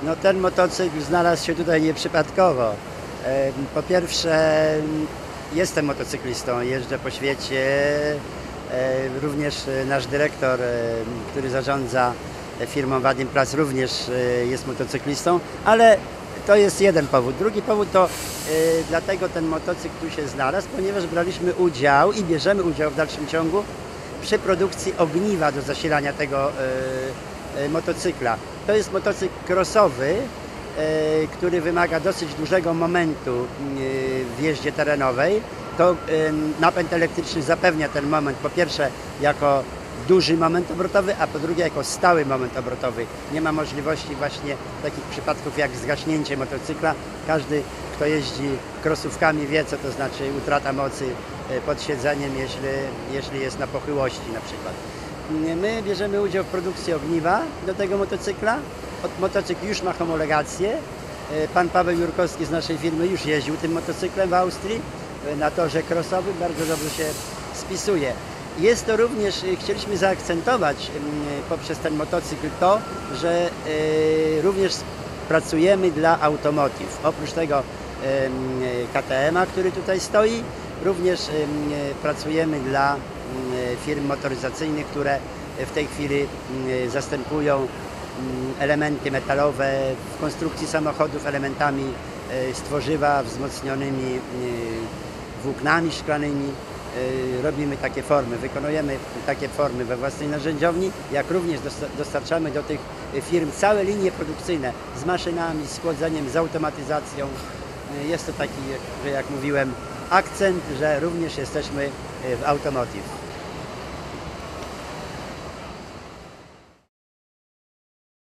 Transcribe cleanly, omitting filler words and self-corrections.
No ten motocykl znalazł się tutaj nieprzypadkowo. Po pierwsze, jestem motocyklistą, jeżdżę po świecie. Również nasz dyrektor, który zarządza firmą Vadim Plus, również jest motocyklistą, ale to jest jeden powód. Drugi powód to dlatego ten motocykl tu się znalazł, ponieważ braliśmy udział i bierzemy udział w dalszym ciągu przy produkcji ogniwa do zasilania tego motocykla. To jest motocykl crossowy, który wymaga dosyć dużego momentu w jeździe terenowej. To napęd elektryczny zapewnia ten moment, po pierwsze jako duży moment obrotowy, a po drugie jako stały moment obrotowy. Nie ma możliwości właśnie takich przypadków jak zgaśnięcie motocykla. Każdy, kto jeździ krosówkami, wie, co to znaczy utrata mocy pod siedzeniem, jeśli jest na pochyłości na przykład. My bierzemy udział w produkcji ogniwa do tego motocykla. Motocykl już ma homologację. Pan Paweł Jurkowski z naszej firmy już jeździł tym motocyklem w Austrii na torze crossowym, bardzo dobrze się spisuje. Jest to również, chcieliśmy zaakcentować poprzez ten motocykl to, że również pracujemy dla Automotive. Oprócz tego KTM-a, który tutaj stoi, również pracujemy dla firm motoryzacyjnych, które w tej chwili zastępują elementy metalowe w konstrukcji samochodów elementami z tworzywa wzmocnionymi włóknami szklanymi. Robimy takie formy, wykonujemy takie formy we własnej narzędziowni, jak również dostarczamy do tych firm całe linie produkcyjne z maszynami, z chłodzeniem, z automatyzacją. Jest to taki, że jak mówiłem, akcent, że również jesteśmy w Automotive.